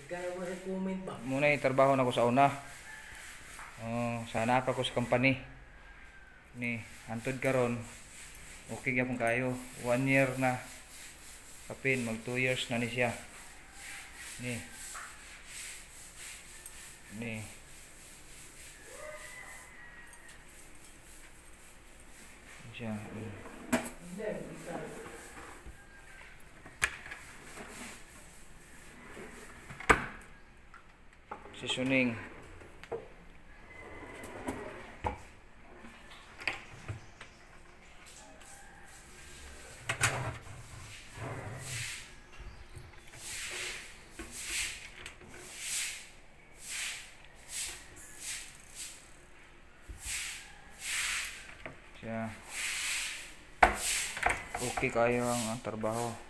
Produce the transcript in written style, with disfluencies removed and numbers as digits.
Muna trabaho na ko sa una. Sana ako sa company. Ni hantod karon. Okay gyapon kayo. 1 year na. Kapin mag 2 years na ni siya. Ni. Siya. Seasoning. Siya. Okay kayo ang trabaho.